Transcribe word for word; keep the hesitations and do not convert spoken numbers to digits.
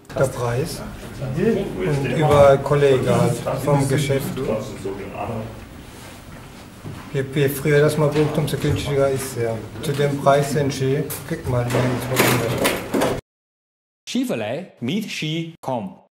Der Preis und über Kollegen halt vom Geschäft. Je, je früher das man bucht, umso günstiger ist es. Ja. Zu dem Preis sind Ski, guck mal, die haben es verwendet. Skiverleih mit Ski punkt com